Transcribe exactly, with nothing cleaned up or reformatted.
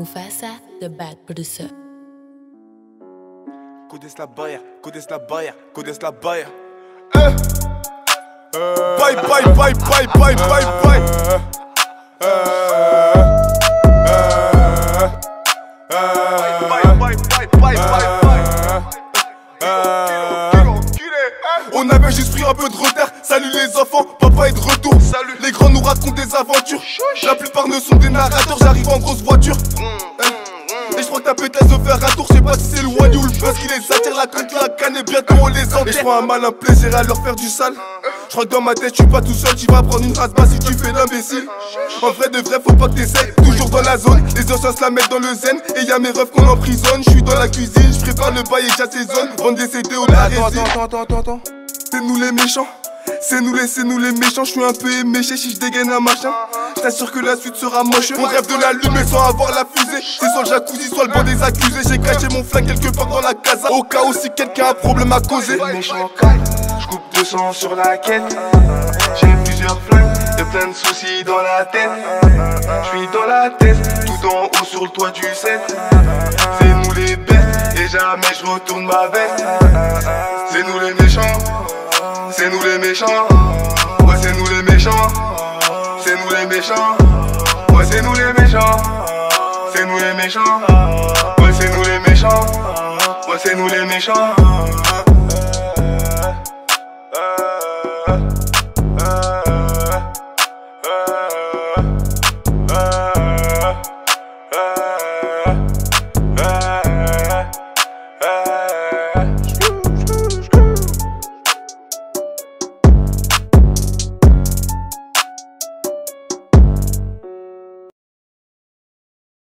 Mufasa, the bad producer. Codes la baia, codes la baia, codes la baia. Eh. Bye bye bye bye bye bye bye. On avait juste pris un peu de retard. Salut les enfants, papa est de retour. Salut. Les grands nous racontent des aventures. La plupart ne sont des narrateurs. J'arrive en grosse voiture. Et je crois que ta pétasse veut faire un tour. Je sais pas si c'est le one ou le buzz qui les attire. La coque, la canne et bientôt on les enterre. Et je prends un malin plaisir à leur faire du sale. Je crois que dans ma tête je suis pas tout seul. Tu vas prendre une race basse si tu fais l'imbécile. En vrai de vrai faut pas que t'essayes. Toujours dans la zone, les anciens se la mettent dans le zen. Et y'a mes refs qu'on emprisonne. Je suis dans la cuisine, je prépare le bail et j'assaisonne. Vendre des C D au la Attends, attends, attends, attends, attends. C'est nous les méchants. C'est nous les, c'est nous les méchants, je suis un peu éméché si je dégaine un machin. Je t'assure que la suite sera moche. On rêve de l'allumer sans avoir la fusée. C'est soit le jacuzzi, soit le banc des accusés. J'ai caché mon flingue quelque part dans la casa. Au cas où si quelqu'un a un problème à causer. Méchant calme, je coupe deux cents sur la quête. J'ai plusieurs flingues, et plein de soucis dans la tête. Je suis dans la tête, tout en haut sur le toit du set. C'est nous les bêtes, et jamais je retourne ma veste. C'est nous les méchants. C'est nous les méchants, ouais c'est nous les méchants, c'est nous les méchants, ouais c'est nous les méchants, c'est nous les méchants, ouais c'est nous les méchants, ouais c'est nous les méchants.